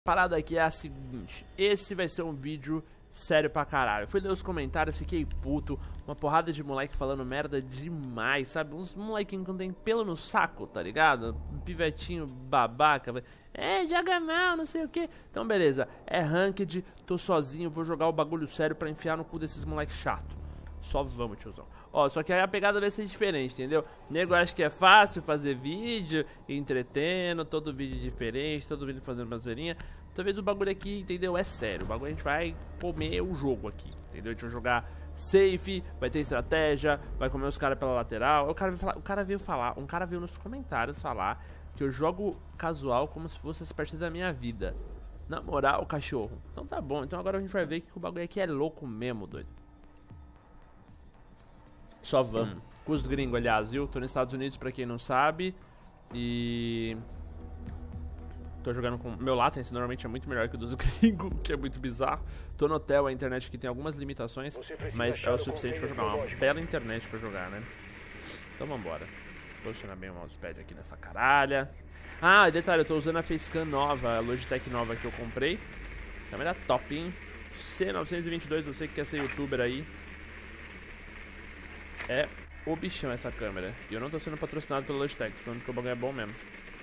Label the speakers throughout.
Speaker 1: Parada aqui é a seguinte, esse vai ser um vídeo sério pra caralho. Fui ler os comentários, fiquei puto, uma porrada de moleque falando merda demais, sabe? Uns molequinhos que não tem pelo no saco, tá ligado? Um pivetinho babaca, joga mal, não sei o que. Então beleza, é ranked, tô sozinho, vou jogar o bagulho sério pra enfiar no cu desses moleques chato. Só vamos, tiozão. Ó, só que aí a pegada vai ser diferente, entendeu? Nego acha que é fácil fazer vídeo, entretendo, todo vídeo diferente, todo vídeo fazendo uma zoeirinha. Talvez o bagulho aqui, entendeu? É sério. O bagulho a gente vai comer o jogo aqui, entendeu? A gente vai jogar safe, vai ter estratégia, vai comer os caras pela lateral. Um cara veio nos comentários falar que eu jogo casual como se fosse essa partida da minha vida. Na moral, cachorro. Então tá bom. Então agora a gente vai ver que o bagulho aqui é louco mesmo, doido. Só vamos. Com os gringos, aliás, viu? Tô nos Estados Unidos, pra quem não sabe. E... tô jogando com... meu latency normalmente é muito melhor que o dos gringos, que é muito bizarro. Tô no hotel, a internet aqui tem algumas limitações, mas é o suficiente pra jogar. Uma bela internet pra jogar, né? Então vambora. Posicionar bem o mousepad aqui nessa caralha. Ah, e detalhe, eu tô usando a facecam nova, a Logitech nova que eu comprei. Câmera top, hein? C922, você que quer ser youtuber aí. É o bichão essa câmera. E eu não tô sendo patrocinado pela Logitech, tô falando que o bagulho é bom mesmo.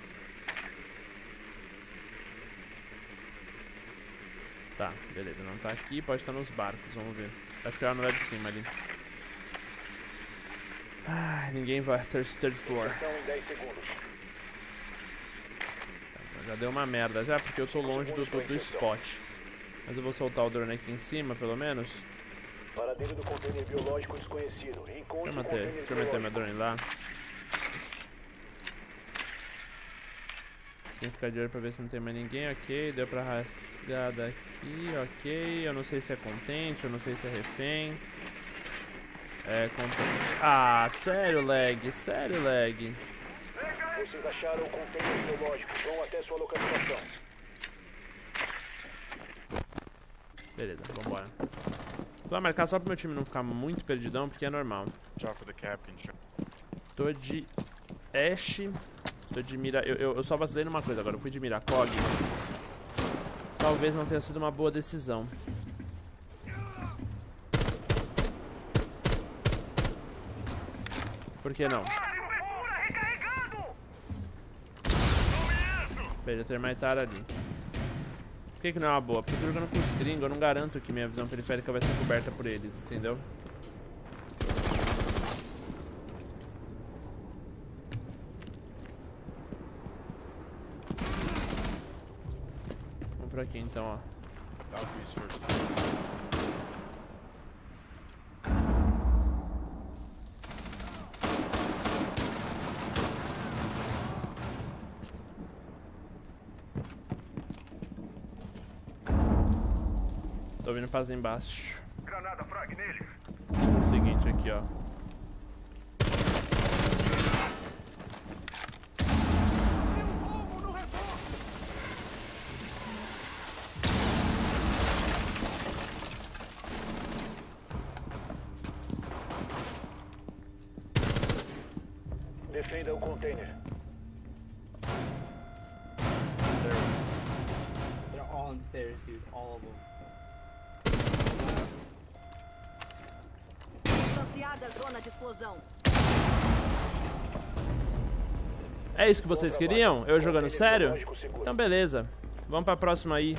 Speaker 1: Tá, beleza, não tá aqui, pode estar nos barcos, vamos ver. Acho que ela não é de cima ali. Ah, ninguém vai, third floor. Tá, então já deu uma merda já, porque eu tô longe do spot. Mas eu vou soltar o drone aqui em cima, pelo menos.
Speaker 2: Para dentro do container biológico desconhecido.
Speaker 1: Deixa eu meter meu drone lá. Tem que ficar de olho pra ver se não tem mais ninguém, ok. Deu pra rasgar daqui, ok. Eu não sei se é contente, eu não sei se é refém. É contente. Ah, sério lag, sério lag.
Speaker 2: Vocês acharam o container biológico, vão até sua localização.
Speaker 1: Beleza, vambora. Vou marcar só pro meu time não ficar muito perdidão, porque é normal. Tô de Ashe. Tô de mira... Eu só vacilei numa coisa agora, eu fui de Miracog. Talvez não tenha sido uma boa decisão. Por que não? Beleza, termitar ali. Por que não é uma boa? Porque eu tô jogando com os gringos, eu não garanto que minha visão periférica vai ser coberta por eles, entendeu? Vamos por aqui então, ó. Tô vindo fazer embaixo.
Speaker 2: Granada frag nele.
Speaker 1: É o seguinte aqui, ó.
Speaker 2: Defenda o container.
Speaker 3: They're all on stairs, dude. All of them.
Speaker 4: Distanciada zona de explosão.
Speaker 1: É isso que vocês queriam? Eu jogando sério? Então beleza. Vamos pra próxima aí.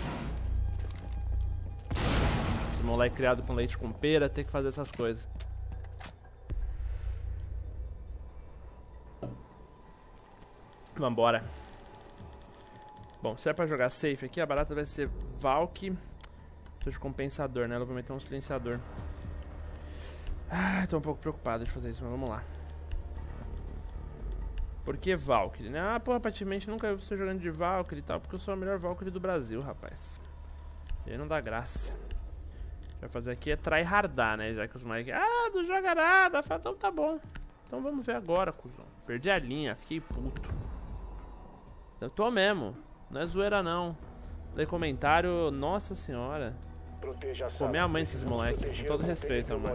Speaker 1: Esse moleque criado com leite com pera tem que fazer essas coisas. Vambora. Bom, se é pra jogar safe aqui, a barata vai ser Valk. Tô de compensador, né? Ela vai meter um silenciador. Ah, tô um pouco preocupado de fazer isso, mas vamos lá. Por que Valkyrie, né? Ah, porra, praticamente nunca vi você jogando de Valkyrie e tal, porque eu sou a melhor Valkyrie do Brasil, rapaz. E aí não dá graça. O que vai fazer aqui é tryhardar, né? Já que os moleques... ah, não joga nada. Então tá bom. Então vamos ver agora, cuzão. Perdi a linha, fiquei puto. Eu tô mesmo. Não é zoeira, não. Lê comentário, nossa senhora. Comer a mãe desses moleques, com todo respeito, mano.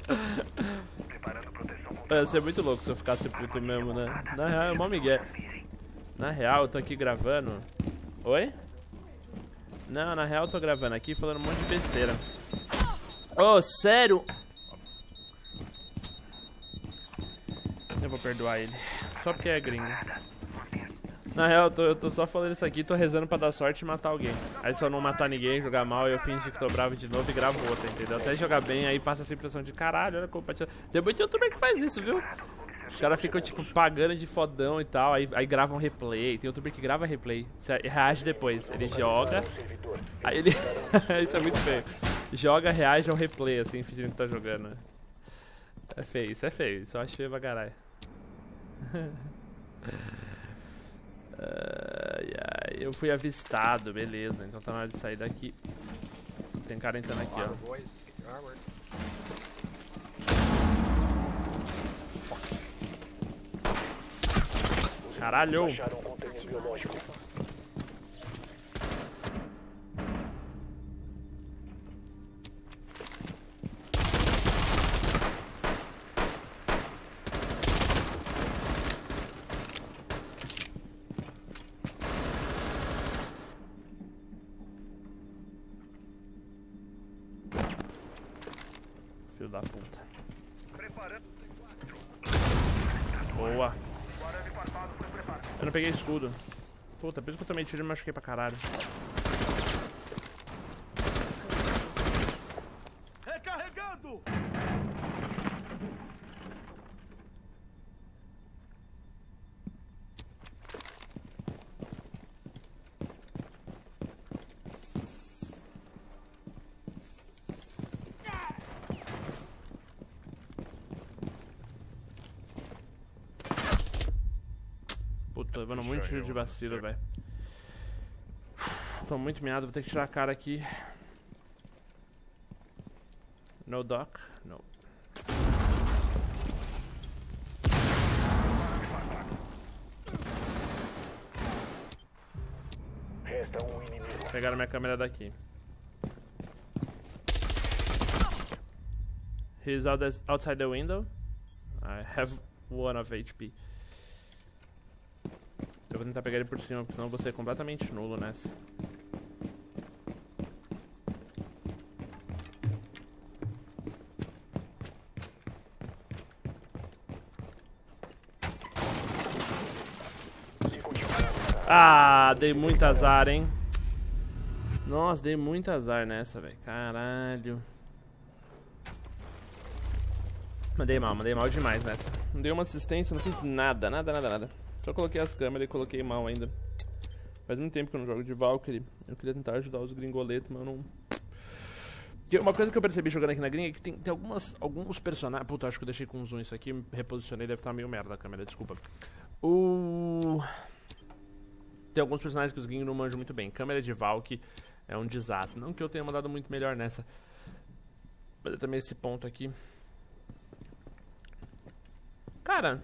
Speaker 1: Ia ser muito louco se eu ficasse puto mesmo, né? Na real é mó migué. Na real, eu tô aqui gravando. Oi? Não, na real eu tô gravando aqui falando um monte de besteira. Ô, sério? Eu vou perdoar ele. Só porque é gringo. Na real, eu tô só falando isso aqui, tô rezando pra dar sorte e matar alguém. Aí se eu não matar ninguém, jogar mal, eu fingi que tô bravo de novo e gravo outra, entendeu? Até jogar bem, aí passa essa impressão de caralho, olha como compartilhar. Tem muito youtuber que faz isso, viu? Os caras ficam, tipo, pagando de fodão e tal, aí gravam replay. Tem youtuber que grava replay, reage depois. Ele joga, aí ele... Isso é muito feio. Joga, reage ao replay, assim, fingindo que tá jogando. É feio, isso eu acho feio pra caralho. Eu fui avistado, beleza, então tá na hora de sair daqui. Tem cara entrando aqui, ó. Caralho!
Speaker 2: Acharam um container biológico.
Speaker 1: Filho da puta. Boa. Eu não peguei escudo. Puta, por isso que eu tomei tiro e me machuquei pra caralho.
Speaker 5: Recarregando!
Speaker 1: Puta, tô levando muito tiro de vacilo, velho. Tô muito miado, vou ter que tirar a cara aqui. No doc, no.
Speaker 2: Resta um inimigo.
Speaker 1: Pegaram minha câmera daqui. He's outside the window. I have 1 of HP. Eu vou tentar pegar ele por cima, porque senão eu vou ser completamente nulo nessa. Ah, dei muito azar, hein? Nossa, dei muito azar nessa, velho. Caralho. Mandei mal demais nessa. Não dei uma assistência, não fiz nada. Só coloquei as câmeras e coloquei mal ainda. Faz muito tempo que eu não jogo de Valkyrie. Eu queria tentar ajudar os gringoletos, mas eu não... Porque uma coisa que eu percebi jogando aqui na gringa é que tem alguns personagens... Puta, acho que eu deixei com zoom isso aqui. Reposicionei, deve estar meio merda a câmera, desculpa. Tem alguns personagens que os gringos não manjam muito bem. Câmera de Valk é um desastre. Não que eu tenha mandado muito melhor nessa. Mas também esse ponto aqui. Cara...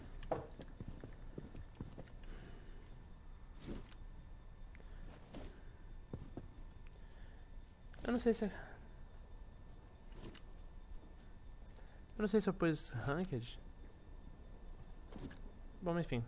Speaker 1: Eu não sei se eu pus Ranked. Bom, enfim.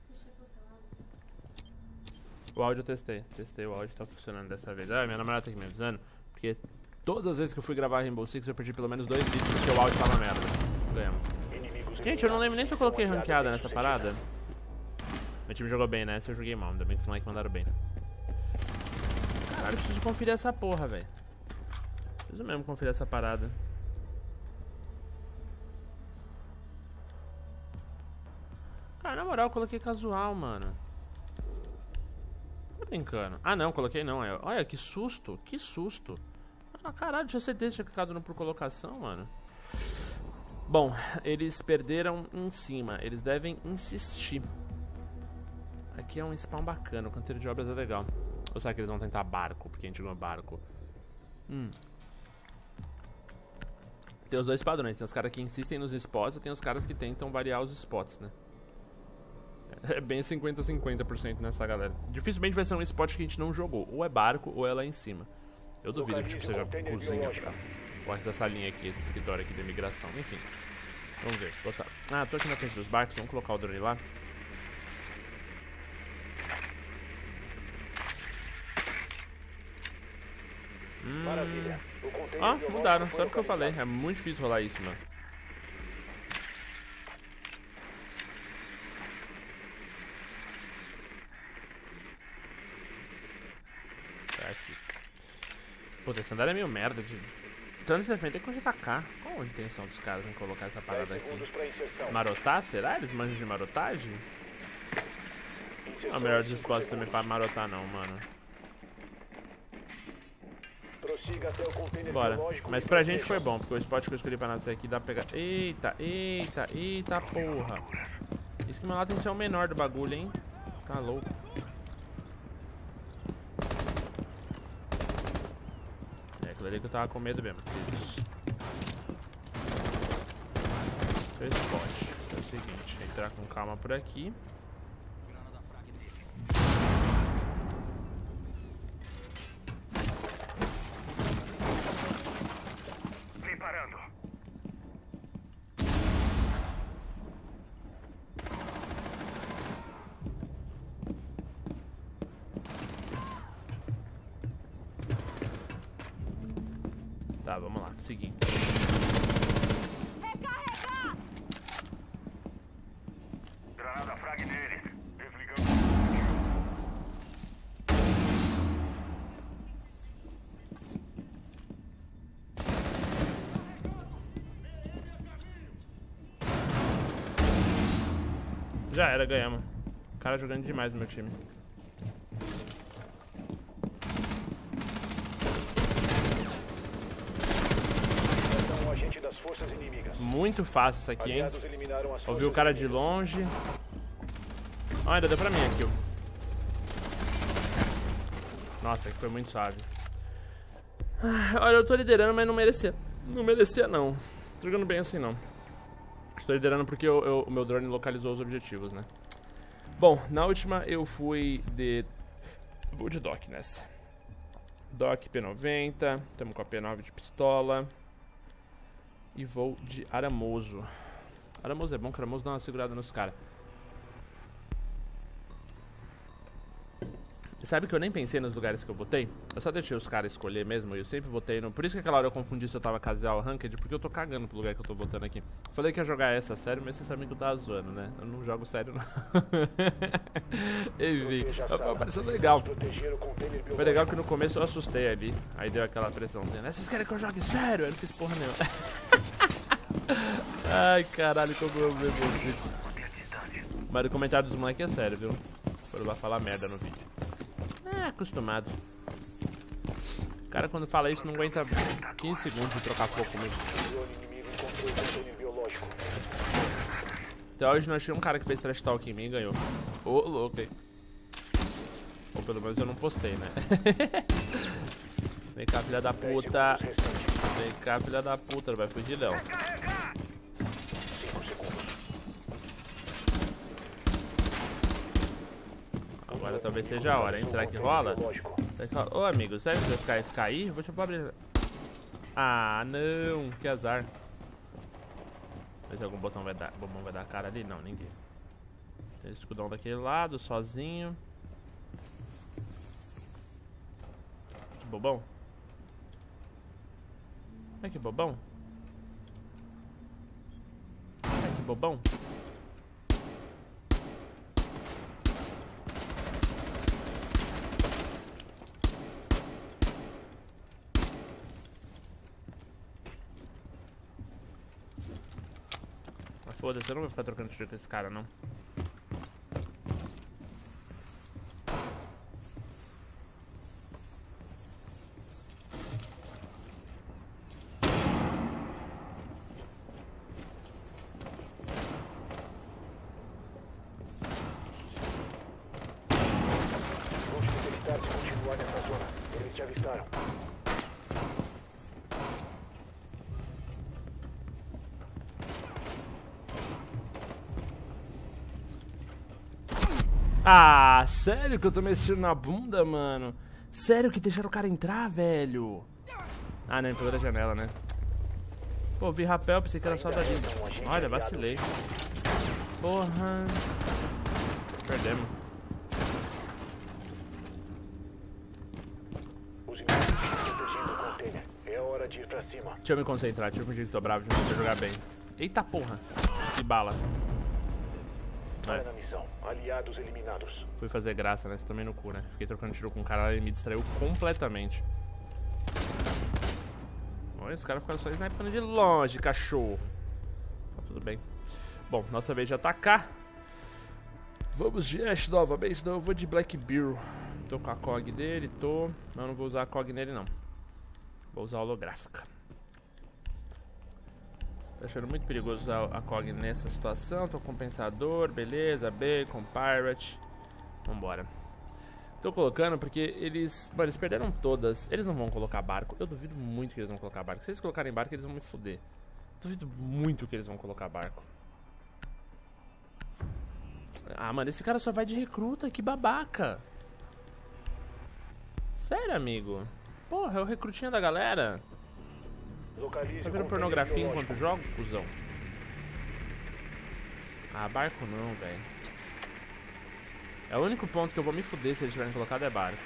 Speaker 1: O áudio eu testei. Testei o áudio, tá funcionando dessa vez. Ah, minha namorada tá aqui me avisando. Porque todas as vezes que eu fui gravar Rainbow Six eu perdi pelo menos 2 vídeos porque o áudio tava merda. Ganhamos. Gente, eu não lembro nem se eu coloquei ranqueada nessa parada. Meu time jogou bem, né? Se eu joguei mal, ainda bem que os moleques mandaram bem. Caralho, eu preciso conferir essa porra, velho. Preciso mesmo conferir essa parada. Cara, na moral, eu coloquei casual, mano. Tô brincando. Ah, não, coloquei não. Olha, que susto. Que susto. Ah, caralho, tinha certeza que tinha clicado no por colocação, mano. Bom, eles perderam em cima. Eles devem insistir. Aqui é um spawn bacana. O canteiro de obras é legal. Ou será que eles vão tentar barco? Porque a gente ganhou barco. Tem os dois padrões. Tem os caras que insistem nos spots e tem os caras que tentam variar os spots, né? É bem 50-50% nessa galera. Dificilmente vai ser um spot que a gente não jogou. Ou é barco ou é lá em cima. Eu duvido que tipo, seja cozinha pra... Ou essa salinha aqui, esse escritório aqui de imigração. Enfim. Vamos ver. Ah, tô aqui na frente dos barcos. Vamos colocar o drone lá.
Speaker 2: Maravilha. O container
Speaker 1: Ó,
Speaker 2: biológico
Speaker 1: mudaram.
Speaker 2: foi
Speaker 1: Sabe o que eu falei?
Speaker 2: localizado.
Speaker 1: É muito difícil rolar isso, mano. Tá aqui. Puta, esse andar é meio merda. Tanto de defender quanto atacar. Qual a intenção dos caras em colocar essa
Speaker 2: 10
Speaker 1: parada aqui?
Speaker 2: segundos para inserção.
Speaker 1: Marotar? Será? Eles manjam de marotagem?
Speaker 2: Inserção
Speaker 1: Não, melhor
Speaker 2: em 5
Speaker 1: disposto também
Speaker 2: segundos.
Speaker 1: pra marotar não, mano.
Speaker 2: Prossiga até o container
Speaker 1: Bora.
Speaker 2: biológico
Speaker 1: Mas
Speaker 2: e
Speaker 1: pra gente
Speaker 2: proteja.
Speaker 1: foi bom, porque o spot que eu escolhi pra nascer aqui dá pra pegar... Eita, eita, eita porra. Isso que meu lado tem que ser o menor do bagulho, hein? Tá louco. É aquilo ali que eu tava com medo mesmo. Isso. O spot. É o seguinte, entrar com calma por aqui.
Speaker 5: Preparando.
Speaker 1: Tá, vamos lá. Seguinte.
Speaker 4: Recarregar!
Speaker 5: Granada frag neles. Desligando.
Speaker 1: Já era, ganhamos. O cara jogando demais no meu time.
Speaker 2: É um agente das forças inimigas.
Speaker 1: Muito fácil isso aqui, hein?
Speaker 2: Aliados eliminaram as
Speaker 1: Ouvi o
Speaker 2: forças
Speaker 1: cara de
Speaker 2: inimigas.
Speaker 1: longe. Ó, ainda deu pra mim aqui, ó. Nossa, que foi muito suave. Olha, eu tô liderando, mas não merecia. Não merecia, não. Tô jogando bem assim, não. Estou liderando porque o meu drone localizou os objetivos, né? Bom, na última eu fui de... Vou de Doc nessa. Doc P90. Tamo com a P9 de pistola. E vou de Aramoso. Aramoso é bom, que Aramoso dá uma segurada nos caras. Sabe que eu nem pensei nos lugares que eu botei? Eu só deixei os caras escolher mesmo. Eu sempre votei no... Por isso que aquela hora eu confundi se eu tava casual ranked, porque eu tô cagando pro lugar que eu tô botando aqui. Falei que ia jogar essa sério, mas vocês sabem que eu tava zoando, né? Eu não jogo sério, não. Enfim, mas foi parecendo legal.
Speaker 2: Proteger o container
Speaker 1: Foi
Speaker 2: biológico.
Speaker 1: legal que no começo eu assustei ali. Aí deu aquela pressãozinha, né? Vocês querem que eu jogue sério? Eu não fiz porra nenhuma. Ai, caralho, como eu amo você. Mas o comentário dos moleques é sério, viu? Foram lá falar merda no vídeo. É, acostumado. O cara quando fala isso não aguenta 15 segundos de trocar fogo comigo.
Speaker 2: O drone inimigo encontrou o container biológico.
Speaker 1: Até hoje nós tínhamos um cara que fez trash talk em mim e ganhou. Ô, louco, hein? Ou pelo menos eu não postei, né? Vem cá, filha da
Speaker 2: 10
Speaker 1: puta.
Speaker 2: segundos restantes.
Speaker 1: Vem cá, filha da puta. Não vai fugir, não.
Speaker 2: 5 segundos.
Speaker 1: Agora talvez seja a hora, hein? Será que rola?
Speaker 2: Biológico.
Speaker 1: Ô, amigo, sério que você vai ficar aí? Vou te abrir. Ah, não. Que azar. Mas algum botão vai dar a cara ali? Não, ninguém. Tem escudão daquele lado, sozinho. Que bobão. Ai, que bobão. Ai, que bobão. Mas foda-se, eu não vou ficar trocando tiro com esse cara, não.
Speaker 2: Vão te detectar se continuar nessa zona. Eles te avistaram.
Speaker 1: Ah, sério que eu tomei esse tiro na bunda, mano? Sério que deixaram o cara entrar, velho? Ah, não, ele pegou da janela, né? Pô, vi rapel, pensei que era só dali. Olha, vacilei. Porra. Perdemos.
Speaker 2: Os inimigos estão protegendo o partir pra cima.
Speaker 1: Deixa eu me concentrar, deixa eu fingir que tô bravo de não poder jogar bem. Eita porra. Que bala.
Speaker 2: Para na missão. Aliados eliminados.
Speaker 1: Fui fazer graça, né? Você também no cu, né? Fiquei trocando tiro com um cara lá e me distraiu completamente. Olha, esse cara fica só snipando de longe, cachorro. Tá tudo bem. Bom, nossa vez de atacar. Vamos de Ash novamente, não, eu vou de Black Bear. Tô com a COG dele, tô... Não vou usar a COG nele, não. Vou usar a holográfica. Tô achando muito perigoso usar a COG nessa situação. Tô com compensador, beleza, Bacon, Pirate. Vambora. Tô colocando porque eles... Mano, eles perderam todas. Eles não vão colocar barco. Eu duvido muito que eles vão colocar barco. Se eles colocarem barco, eles vão me foder. Duvido muito que eles vão colocar barco. Ah, mano, esse cara só vai de recruta. Que babaca. Sério, amigo? Porra, é o recrutinha da galera.
Speaker 2: Localize
Speaker 1: Tá
Speaker 2: o
Speaker 1: vendo
Speaker 2: container
Speaker 1: pornografia
Speaker 2: biológico.
Speaker 1: enquanto jogo, cuzão? Ah, barco não, velho. É o único ponto que eu vou me fuder se eles tiverem colocado é barco.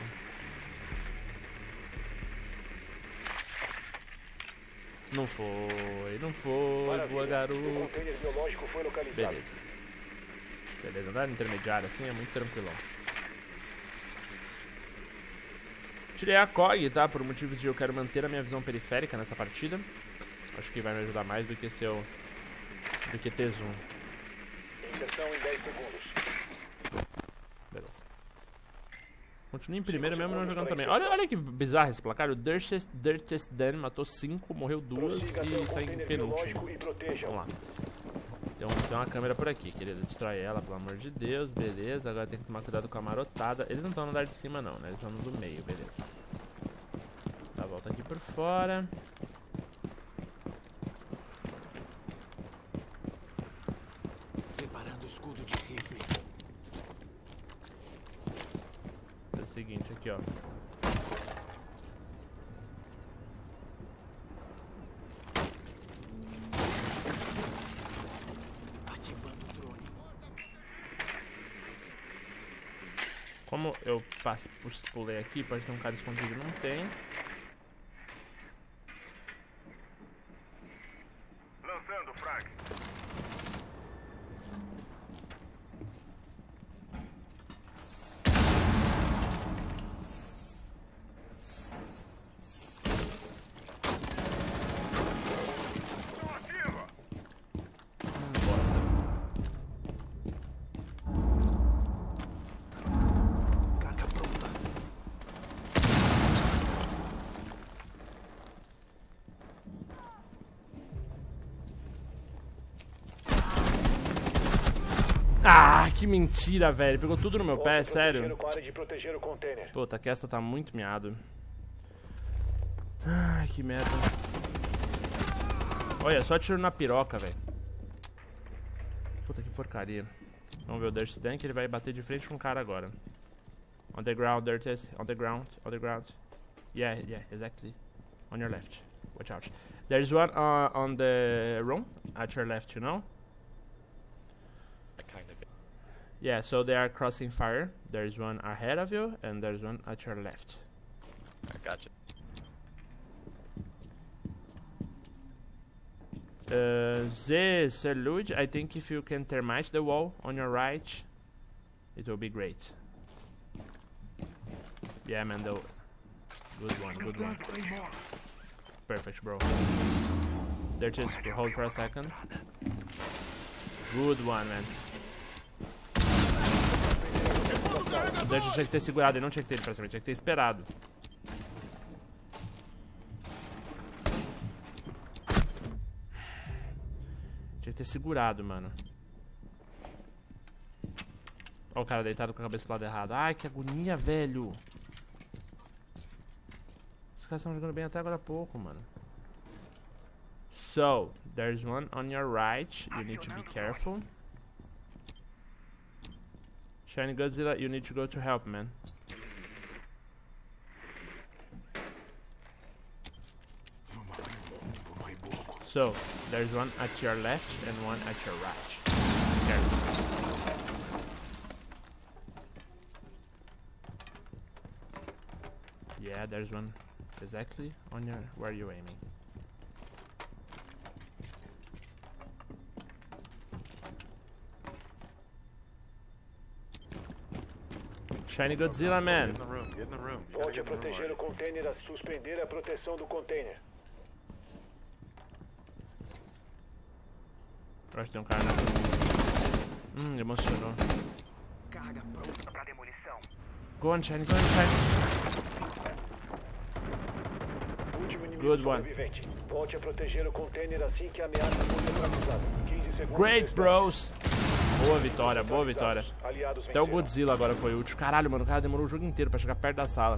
Speaker 1: Não foi, não foi, boa
Speaker 2: Maravilha. O
Speaker 1: garoto.
Speaker 2: container biológico foi localizado.
Speaker 1: Beleza. Beleza, andar no intermediário assim é muito tranquilão. Tirei a COG, tá? Por motivo de eu quero manter a minha visão periférica nessa partida. Acho que vai me ajudar mais do que do que ter zoom.
Speaker 2: Inserção em 10 segundos.
Speaker 1: Beleza. Continue em primeiro mesmo não jogando também. Olha que bizarro esse placar. O Dirtest Dan matou 5, morreu 2
Speaker 2: Prossiga até
Speaker 1: e
Speaker 2: o
Speaker 1: tá em
Speaker 2: container
Speaker 1: penúltimo.
Speaker 2: biológico e proteja.
Speaker 1: Vamos lá. Tem uma câmera por aqui, querido. Destrói ela, pelo amor de Deus. Beleza, agora tem que tomar cuidado com a marotada. Eles não estão no andar de cima não, né? Eles estão no do meio, beleza. Dá a volta aqui por fora.
Speaker 6: Preparando o escudo de rifle.
Speaker 1: É o seguinte, aqui ó.
Speaker 6: Ativando o drone.
Speaker 1: Como eu pulei aqui, pode ter um cara escondido, não tem.
Speaker 5: Lançando frag. Tô ativa.
Speaker 1: Bosta.
Speaker 6: Carga pronta.
Speaker 1: Ah, que mentira, velho. Pegou tudo no meu pé,
Speaker 2: Outro
Speaker 1: sério.
Speaker 2: protegendo com a área de proteger o container.
Speaker 1: Puta, que essa tá muito miado. Ai, que merda. Olha, só tiro na piroca, velho. Puta que porcaria. Vamos ver o Dirty Dan, que ele vai bater de frente com o cara agora. On the ground, Dirty. On the ground, on the ground. Yeah, exactly. On your left. Watch out. There's one on the room at your left, you know? Yeah, so they are crossing fire. There's one ahead of you, and there's one at your left.
Speaker 7: I gotcha.
Speaker 1: The Salute, I think if you can termite the wall on your right, it will be great. Yeah, man, though. Good one, good one. Perfect, bro. There, just hold for a second. Good one, man. O Dutch tinha que ter segurado, ele não tinha que ter ido pra cima, tinha que ter esperado. Tinha que ter segurado, mano. Ó o cara deitado com a cabeça pro lado errado. Ai, que agonia, velho. Os caras estão jogando bem até agora há pouco, mano. So, there's one on your right. You need to be careful. Shiny Godzilla, you need to go to help, man. So, there's one at your left and one at your right. Careful. Yeah, there's one exactly on your where you're aiming. Shiny Godzilla, man.
Speaker 5: Get in the room. Get in the room. You gotta
Speaker 2: Volte
Speaker 5: get
Speaker 2: a
Speaker 5: in the room
Speaker 2: proteger
Speaker 5: already.
Speaker 2: o container a suspender a proteção do container.
Speaker 1: Eu acho que tem um cara na... emocionou.
Speaker 6: Carga pronta.
Speaker 5: Pra demolição.
Speaker 1: Go on, Shiny, go on, Shiny.
Speaker 2: Último inimigo
Speaker 1: Good one.
Speaker 2: sobrevivente. Volte a proteger o container assim que a ameaça for neutralizada. 15 segundos.
Speaker 1: Great,
Speaker 2: restantes.
Speaker 1: bros. Boa vitória, boa vitória.
Speaker 2: Aliados
Speaker 1: Até o
Speaker 2: venceram.
Speaker 1: Godzilla agora foi útil. Caralho, mano, o cara demorou o jogo inteiro pra chegar perto da sala.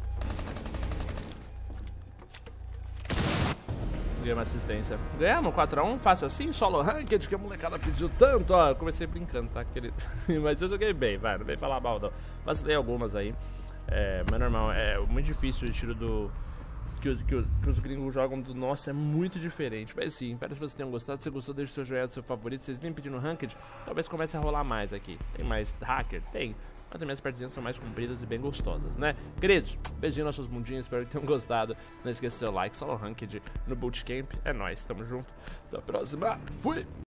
Speaker 1: Ganhamos assistência. Ganhamos 4x1, fácil assim, solo ranked, que a molecada pediu tanto, ó. Eu comecei brincando, tá, querido? Mas eu joguei bem, vai, não vem falar mal, não. Vacilei algumas aí. Mas normal, é muito difícil o estilo do... Que os gringos jogam do nosso é muito diferente. Mas sim, espero que vocês tenham gostado. Se você gostou, deixe seu joinha do seu favorito. Se vocês vêm pedindo ranked, talvez comece a rolar mais aqui. Tem mais hacker? Tem. Mas também as partidas são mais compridas e bem gostosas, né? Queridos, beijinho nos seus mundinhos, espero que tenham gostado. Não esqueça seu like, solo ranked no Bootcamp. É nóis, tamo junto. Até a próxima. Fui!